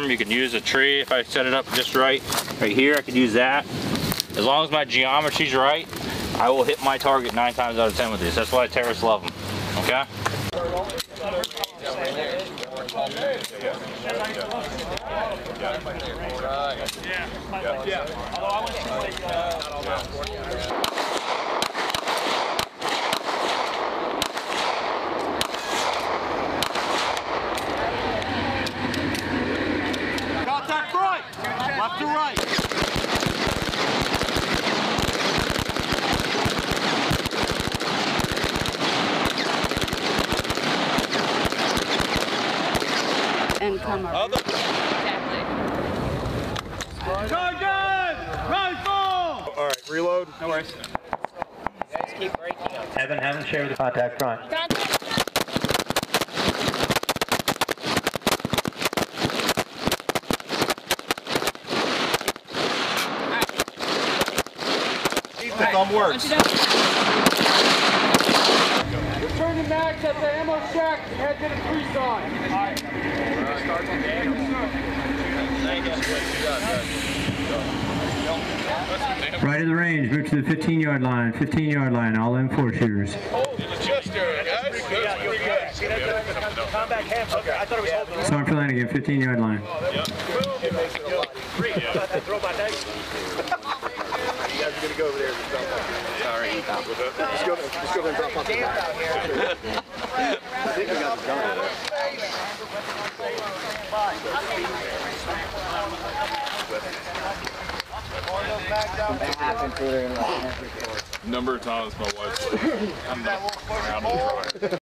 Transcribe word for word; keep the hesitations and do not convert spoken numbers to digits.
You can use a tree if I set it up just right. Right here, I could use that. As long as my geometry's right, I will hit my target nine times out of ten with this. That's why terrorists love them. Okay? Contact right! Left to right! And come up. Exactly. Target! Rifle! All right, reload. No worries. Guys keep breaking up. Have them, have them share with the contact front. The thumb works. Return the max at the ammo shack and head to the free zone. Right of the range, move to the fifteen yard line, fifteen yard line, all in four shooters. Sergeant Flanagan, fifteen yard line. You guys are going to go over there and drop off. Sorry. Just go, just go there and drop off the back. I think we got the gun there. Number of times my wife's like, I'm not around to try.